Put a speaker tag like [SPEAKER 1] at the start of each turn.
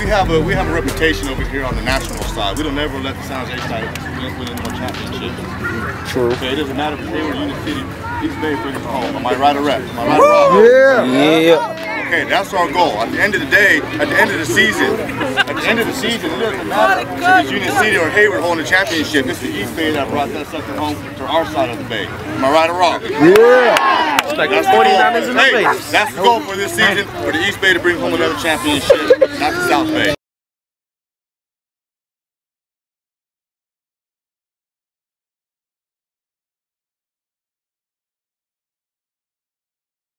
[SPEAKER 1] have a reputation over here on the national side. We don't ever let the San Jose side win any more championships.
[SPEAKER 2] True.
[SPEAKER 1] Okay, it doesn't matter if they were Union City, East Bay brings us home. Am I right or right? Am I right or wrong?
[SPEAKER 2] Yeah.
[SPEAKER 1] Okay, that's our goal. At the end of the day, at the end of the season, it doesn't matter if it's Union City or Hayward holding the championship. It's the East Bay that brought that sucker home to our side of the bay. Am I right or wrong?
[SPEAKER 2] Yeah.
[SPEAKER 3] It's like 49ers in the
[SPEAKER 1] Hey,
[SPEAKER 3] face.
[SPEAKER 1] that's the goal for this season, for the East Bay to bring home another championship, not the South Bay.